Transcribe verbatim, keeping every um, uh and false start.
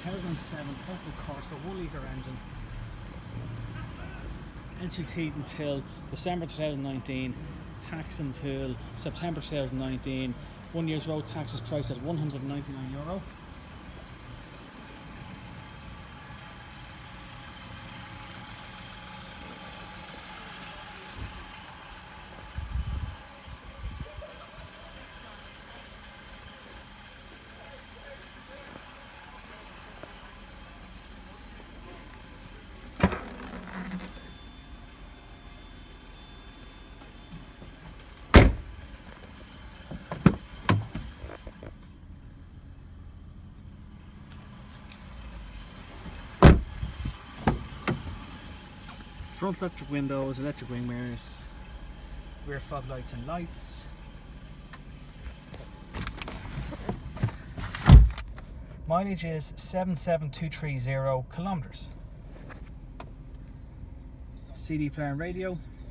thousand seven Opel Corsa one litre engine. N C T until December two thousand nineteen, tax until September two thousand nineteen. One year's road tax is priced at one hundred ninety-nine euro. Front electric windows, electric wing mirrors, rear fog lights and lights. Mileage is seven seven two three zero kilometers. C D player and radio.